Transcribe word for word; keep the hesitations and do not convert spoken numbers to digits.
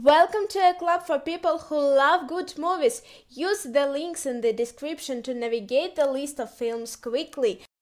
Welcome to a club for people who love good movies. Use the links in the description to navigate the list of films quickly.